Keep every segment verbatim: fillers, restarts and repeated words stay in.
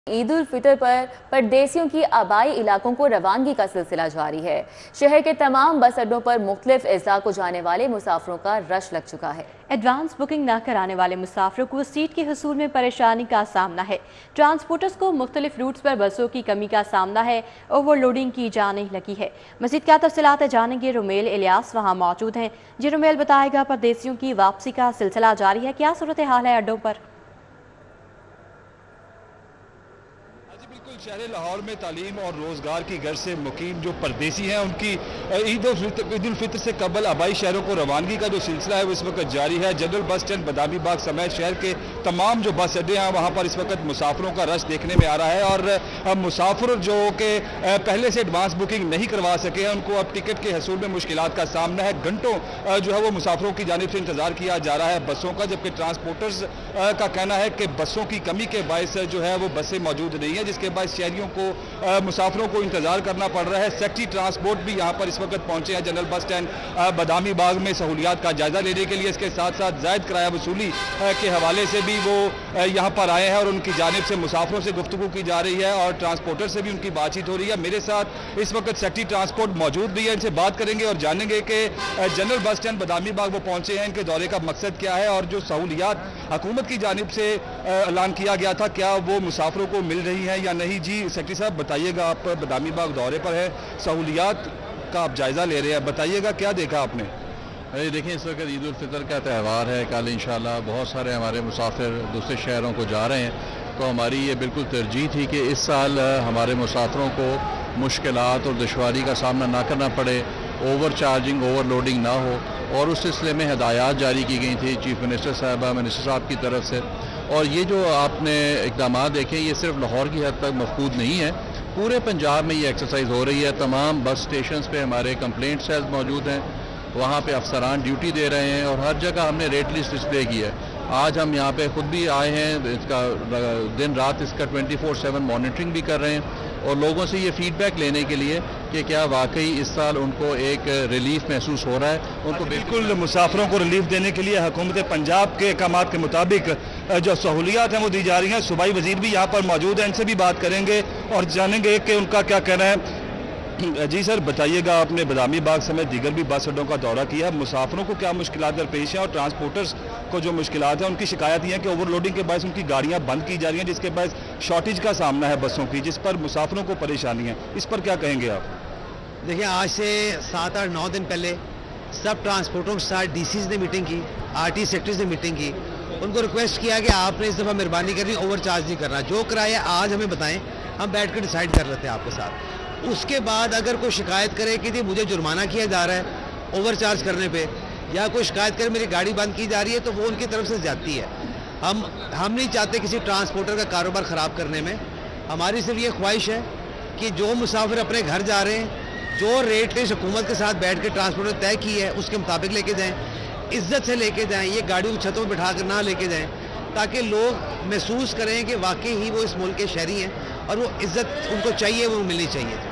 ईद उल फितर पर परदेसियों की आबाई इलाकों को रवानगी का सिलसिला जारी है। शहर के तमाम बस अड्डों पर मुख्तलिफ अजला को जाने वाले मुसाफिरों का रश लग चुका है। एडवांस बुकिंग न कराने वाले मुसाफिरों को सीट के हसूल में परेशानी का सामना है। ट्रांसपोर्टर्स को मुख्तलिफ रूट्स पर बसों की कमी का सामना है। ओवरलोडिंग की जाने लगी है। मज़ीद क्या तफसीलात जानेंगे, रुमेल इलियास वहाँ मौजूद हैं। जी रुमेल, बताएगा परदेसियों की वापसी का सिलसिला जारी है, क्या सूरत हाल है अड्डों पर? बिल्कुल, शहर लाहौर में तालीम और रोज़गार की गर्ज से मुकीम जो परदेसी हैं उनकी ईद ईद उल फितर से कबल आबाई शहरों को रवानगी का जो सिलसिला है वो इस वक्त जारी है। General bus stand Badami Bagh समेत शहर के तमाम जो बस अड्डे हैं वहाँ पर इस वक्त मुसाफिरों का रश देखने में आ रहा है और मुसाफिर जो कि पहले से एडवांस बुकिंग नहीं करवा सके हैं उनको अब टिकट के हसूल में मुश्किलात का सामना है। घंटों जो है वो मुसाफिरों की जानिब से इंतजार किया जा रहा है बसों का, जबकि ट्रांसपोर्टर्स का कहना है कि बसों की कमी के बायस जो है वो बसें मौजूद नहीं है, जिसके बाद शहरियों को आ, मुसाफिरों को इंतजार करना पड़ रहा है। सेक्रेटरी ट्रांसपोर्ट भी यहां पर इस वक्त पहुंचे हैं general bus stand Badami Bagh में सहूलियात का जायजा लेने के लिए। इसके साथ साथ जायद किराया वसूली के हवाले से भी वो यहां पर आए हैं और उनकी जानिब से मुसाफिरों से गुफ्तगू की जा रही है और ट्रांसपोर्टर से भी उनकी बातचीत हो रही है। मेरे साथ इस वक्त सेक्रेटरी ट्रांसपोर्ट मौजूद भी है, इनसे बात करेंगे और जानेंगे कि general bus stand Badami Bagh वो पहुंचे हैं, इनके दौरे का मकसद क्या है और जो सहूलियात हुकूमत की जानिब से ऐलान किया गया था क्या वो मुसाफिरों को मिल रही है या नहीं। जी सेक्रेटरी साहब बताइएगा, आप बदामी बाग दौरे पर है, सहूलियात का आप जायजा ले रहे हैं, बताइएगा क्या देखा आपने? अरे देखिए, इस वक्त ईद उल फितर का त्यौहार है, कल इंशाल्लाह बहुत सारे हमारे मुसाफिर दूसरे शहरों को जा रहे हैं, तो हमारी ये बिल्कुल तरजीह थी कि इस साल हमारे मुसाफिरों को मुश्किलात और दुश्वारी का सामना ना करना पड़े, ओवर चार्जिंग ओवरलोडिंग ना हो, और उस सिलसिले में हदायत जारी की गई थी चीफ मिनिस्टर साहबा मिनिस्टर साहब की तरफ से। और ये जो आपने इकदाम देखे ये सिर्फ लाहौर की हद तक महफूज नहीं है, पूरे पंजाब में ये एक्सरसाइज हो रही है। तमाम बस स्टेशन पे हमारे कंप्लेंट सेल्स मौजूद हैं, वहाँ पे अफसरान ड्यूटी दे रहे हैं और हर जगह हमने रेट लिस्ट डिस्प्ले की है। आज हम यहाँ पे खुद भी आए हैं, इसका दिन रात इसका ट्वेंटी फोर सेवन मॉनिटरिंग भी कर रहे हैं और लोगों से ये फीडबैक लेने के लिए कि क्या वाकई इस साल उनको एक रिलीफ महसूस हो रहा है। उनको बिल्कुल मुसाफिरों को रिलीफ देने के लिए हुकूमत पंजाब के अहकाम के मुताबिक जो सहूलियात हैं वो दी जा रही हैं। सूबाई वजीर भी यहाँ पर मौजूद हैं, इनसे भी बात करेंगे और जानेंगे कि उनका क्या कहना है। जी सर बताइएगा, आपने बदामी बाग समेत दीगर भी बस अड्डों का दौरा किया, मुसाफिरों को क्या मुश्किलात दरपेश हैं और ट्रांसपोर्टर्स को जो मुश्किलात हैं उनकी शिकायत ये है कि ओवरलोडिंग के बायस उनकी गाड़ियां बंद की जा रही हैं, जिसके बायस शॉर्टेज का सामना है बसों की, जिस पर मुसाफिरों को परेशानी है। इस पर क्या कहेंगे आप? देखिए, आज से सात आठ नौ दिन पहले सब ट्रांसपोर्टरों के साथ डी सी ने मीटिंग की, आर टी सेक्रेटरी ने मीटिंग की, उनको रिक्वेस्ट किया कि आपने इस दफ़ा मेहरबानी करनी ओवर चार्ज नहीं करना, जो किराया आज हमें बताएं हम बैठ कर डिसाइड कर लेते हैं आपके साथ। उसके बाद अगर कोई शिकायत करे कि जी मुझे जुर्माना किया जा रहा है ओवर चार्ज करने पे, या कोई शिकायत करे मेरी गाड़ी बंद की जा रही है, तो वो उनकी तरफ से ज्यादती है। हम हम नहीं चाहते किसी ट्रांसपोर्टर का कारोबार ख़राब करने में। हमारी सिर्फ ये ख्वाहिश है कि जो मुसाफिर अपने घर जा रहे हैं, जो रेट लिस्ट हुकूमत के साथ बैठ के ट्रांसपोर्टर तय की है उसके मुताबिक लेके जाएँ, इज्जत से लेके जाएँ, ये गाड़ियों की छतों पर बैठा कर ना लेके जाएँ, ताकि लोग महसूस करें कि वाकई ही वो इस मुल्क के शहरी हैं और वो इज्जत उनको चाहिए, वो मिलनी चाहिए।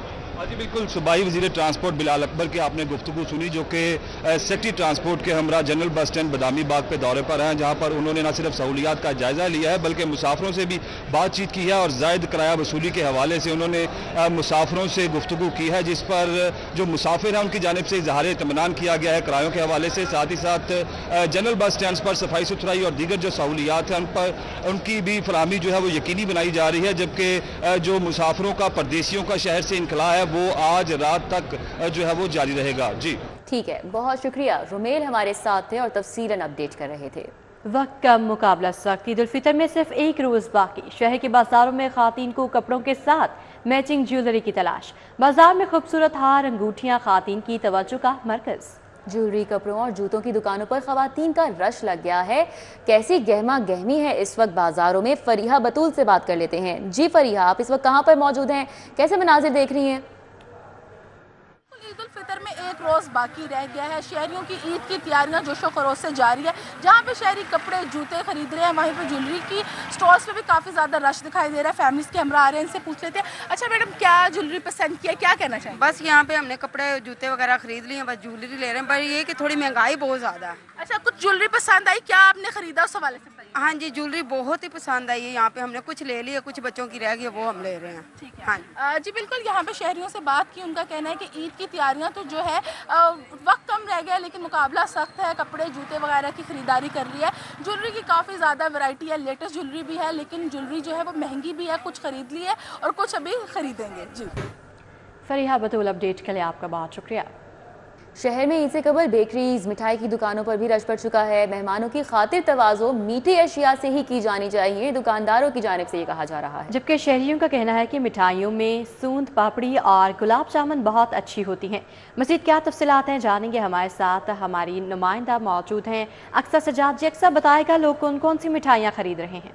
जी बिल्कुल, सूबाई वजीर ट्रांसपोर्ट बिलाल अकबर की आपने गुफ्तगू सुनी, जो कि सेक्रेटरी ट्रांसपोर्ट के हमरा general bus stand Badami Bagh पे दौरे पर हैं, जहां पर उन्होंने न सिर्फ सहूलियात का जायजा लिया है बल्कि मुसाफिरों से भी बातचीत की है और जायद किराया वसूली के हवाले से उन्होंने मुसाफिरों से गुफ्तगू की है, जिस पर जो मुसाफिर हैं उनकी जानिब से इजहार इत्मीनान किया गया है किरायों के हवाले से। साथ ही साथ जनरल बस स्टैंड पर सफाई सुथराई और दीगर जो सहूलियात हैं उन पर उनकी भी फराहमी जो है वो यकीनी बनाई जा रही है, जबकि जो मुसाफिरों का परदेसियों का शहर से इनखला है वो आज रात तक जो है वो जारी रहेगा। जी ठीक है, बहुत शुक्रिया। रुमेल हमारे साथ थे और तफसीलन अपडेट कर रहे थे। वक्त का मुकाबला सख्त, ईद उल फितर में सिर्फ एक रोज बाकी। शहर के बाजारों में खातीन को कपड़ों के साथ मैचिंग ज्वेलरी की तलाश। बाजार में खूबसूरत हार अंगूठियां खातीन की तवज्जो का मरकज। ज्वेलरी, कपड़ों और जूतों की दुकानों पर खवातीन का रश लग गया है। कैसी गहमा गहमी है इस वक्त बाजारों में, फरीहा बतूल से बात कर लेते हैं। जी फरीहा, आप इस वक्त कहाँ पर मौजूद हैं, कैसे मनाजिर देख रही हैं? ईद उल फितर में एक रोज़ बाकी रह गया है। शहरियों की ईद की तैयारियां जोशो खरोश से जारी है। जहां पे शहरी कपड़े जूते खरीद रहे हैं, वहीं पे ज्वेलरी की स्टॉल्स पे भी काफ़ी ज़्यादा रश दिखाई दे रहा है। फैमिलीज के हमरा आ रहे हैं, इनसे पूछ लेते हैं। अच्छा मैडम, क्या ज्वेलरी पसंद किया, क्या कहना चाहिए? बस यहाँ पे हमने कपड़े जूते वगैरह खरीद लिए हैं, बस ज्वेलरी ले रहे हैं, पर ये कि थोड़ी महंगाई बहुत ज़्यादा है। अच्छा, कुछ ज्वेलरी पसंद आई, क्या आपने खरीदा उस हवाले से बताइए। हाँ जी, ज्वेलरी बहुत ही पसंद आई है। यहाँ पे हमने कुछ ले लिया, कुछ बच्चों की रह गई, वो हम ले रहे हैं। ठीक है। हाँ जी। अ, जी बिल्कुल, यहाँ पे शहरियों से बात की, उनका कहना है कि ईद की तैयारियाँ तो जो है अ, वक्त कम रह गया है, लेकिन मुकाबला सख्त है। कपड़े जूते वगैरह की खरीदारी कर रही है। ज्वेलरी की काफ़ी ज़्यादा वैरायटी है, लेटेस्ट ज्वेलरी भी है, लेकिन ज्वेलरी जो है वो महंगी भी है। कुछ खरीद ली है और कुछ अभी खरीदेंगे। जी फरीहा बतूल, अपडेट के लिए आपका बहुत शुक्रिया। शहर में ईद से कबल बेकरीज, मिठाई की दुकानों पर भी रश पड़ चुका है। मेहमानों की खातिर तवाज़ो मीठी अशिया से ही की जानी चाहिए, दुकानदारों की जानिब से ये कहा जा रहा है। जबकि शहरियों का कहना है कि मिठाइयों में सूंद पापड़ी और गुलाब जामुन बहुत अच्छी होती हैं। मज़ीद क्या तफसीलात हैं जानेंगे, हमारे साथ हमारी नुमाइंदा मौजूद हैं अक्सर सजाद जी। अक्सर बताएगा लोग कौन कौन सी मिठाइयाँ खरीद रहे हैं।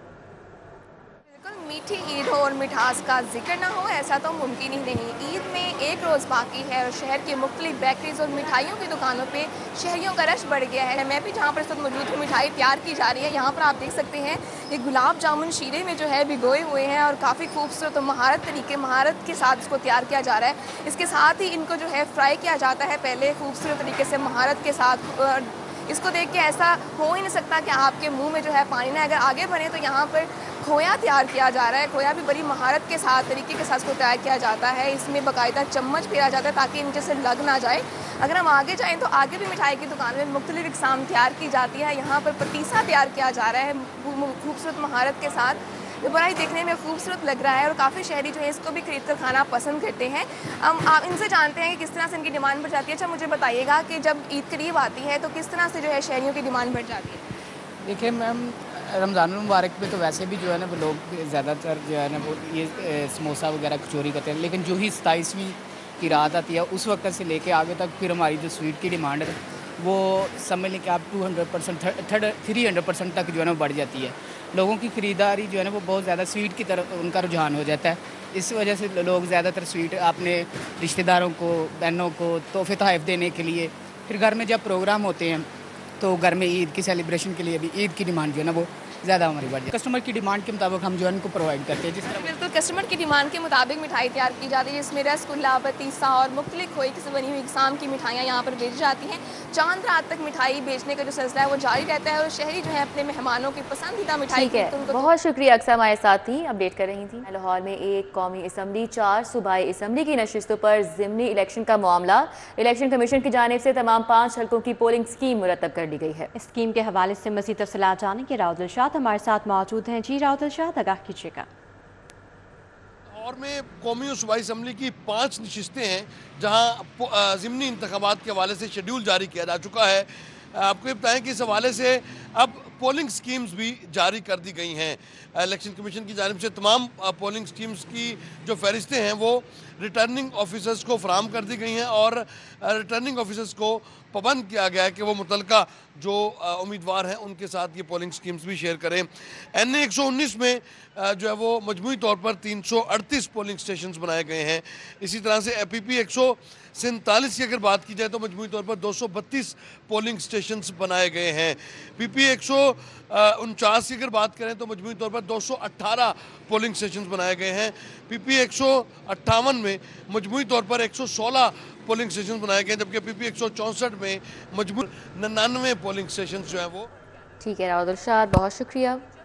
मीठी ईद हो और मिठास का जिक्र ना हो, ऐसा तो मुमकिन ही नहीं। ईद में एक रोज़ बाकी है और शहर की मुख्तलिफ बेकरीज और मिठाइयों की दुकानों पे शहरियों का रश बढ़ गया है। मैं भी जहाँ पर इस वक्त मौजूद हूँ, मिठाई तैयार की जा रही है। यहाँ पर आप देख सकते हैं ये गुलाब जामुन शीरे में जो है भिगोए हुए हैं और काफ़ी खूबसूरत और महारत तरीके महारत के साथ इसको तैयार किया जा रहा है। इसके साथ ही इनको जो है फ्राई किया जाता है पहले खूबसूरत तरीके से महारत के साथ। इसको देख के ऐसा हो ही नहीं सकता कि आपके मुंह में जो है पानी ना। अगर आगे बढ़े तो यहाँ पर खोया तैयार किया जा रहा है। खोया भी बड़ी महारत के साथ तरीके के साथ इसको तैयार किया जाता है। इसमें बाकायदा चम्मच फेरा जाता है ताकि नीचे से लग ना जाए। अगर हम आगे जाएँ तो आगे भी मिठाई की दुकान में मुख्तलिफ इकसाम तैयार की जाती है। यहाँ पर पतीसा तैयार किया जा रहा है खूबसूरत महारत के साथ। ये बड़ा ही देखने में खूबसूरत लग रहा है और काफ़ी शहरी जो है इसको भी खरीद कर खाना पसंद करते हैं। हम आप इनसे जानते हैं कि किस तरह से इनकी डिमांड बढ़ जाती है। अच्छा मुझे बताइएगा कि जब ईद करीब आती है तो किस तरह से जो है शहरियों की डिमांड बढ़ जाती है? देखिए मैम, रमज़ान मुबारक पे तो वैसे भी जो है ना वो लोग ज़्यादातर जो है ना वो ये समोसा वगैरह कचौरी करते हैं, लेकिन जो ही सताईसवीं की रात आती है उस वक्त से लेके आगे तक फिर हमारी जो स्वीट की डिमांड है वो समझ लें कि आप two hundred percent third three hundred percent तक जो है ना बढ़ जाती है। लोगों की ख़रीदारी जो है ना वो बहुत ज़्यादा स्वीट की तरफ उनका रुझान हो जाता है। इस वजह से लोग ज़्यादातर स्वीट अपने रिश्तेदारों को, बहनों को तोहफे तोहफ़ देने के लिए, फिर घर में जब प्रोग्राम होते हैं तो घर में ईद की सेलिब्रेशन के लिए भी ईद की डिमांड जो है ना वो ज़्यादा हमारी बढ़ जाती है। कस्टमर की डिमांड के मुताबिक हम जो है उनको प्रोवाइड करते हैं। जिस तरह बिल्कुल कस्टमर की डिमांड के मुताबिक मिठाई तैयार की जाती है, जिसमें रसगुल्ला, पतीसा और मुख्तलिफ खोए से बनी हुई इकसाम की मिठाइयाँ यहाँ पर बेची जाती हैं। चांद रात तक मिठाई बेचने का जो सिलसिला है वो जारी रहता है और शहरी जो है अपने मेहमानों की पसंदीदा मिठाई ठीक है। बहुत शुक्रिया अक्सर हमारे साथ ही अपडेट कर रही थी। लाहौर में एक कौमी असम्बली, चार सूबाई असम्बली की नशिस्तों पर ज़िमनी इलेक्शन का मामला। इलेक्शन कमीशन की जानिब से तमाम पाँच हल्कों की पोलिंग स्कीम मुरतब कर दी गई है। स्कीम के हवाले से मज़ीद तफसीलात जाने के राउत दिलशाद हमारे साथ मौजूद हैं। जी राउत दिलशाद, आगाह कीजिएगा। लाहौर में कौमी और सूबाई असम्बली की पाँच नशिस्तें हैं जहां ज़िमनी इंतखाबात के हवाले से शेड्यूल जारी किया जा चुका है। आपको ये बताएं कि इस हवाले से अब पोलिंग स्कीम्स भी जारी कर दी गई हैं। इलेक्शन कमीशन की जानिब से तमाम पोलिंग स्कीम्स की जो फहरिस्तें हैं वो रिटर्निंग ऑफिसर्स को फराहम कर दी गई हैं और रिटर्निंग ऑफिसर्स को पाबंद किया गया है कि वो मुतलका जो उम्मीदवार हैं उनके साथ ये पोलिंग स्कीम्स भी शेयर करें। एन ए एक सौ उन्नीस में जो है वो मजमूई तौर पर तीन सौ अड़तीस पोलिंग स्टेशन बनाए गए हैं। इसी तरह से पी पी एक सौ सैंतालीस की अगर बात की जाए तो मजमूई तौर पर दो सौ बत्तीस पोलिंग स्टेशन बनाए गए हैं। पी पी एक सौ उनचास की अगर बात करें तो मजमूई तौर पर दो सौ अट्ठारह पोलिंग स्टेशन बनाए गए हैं। पी पी एक सौ अट्ठावन में मजमूई तौर पर एक सौ सोलह पोलिंग स्टेशन बनाए गए, जबकि पी पी एक सौ चौंसठ में मजमूई निन्यानवे पोलिंग स्टेशन जो हैं वो। ठीक है राउत दिलशाद, बहुत शुक्रिया।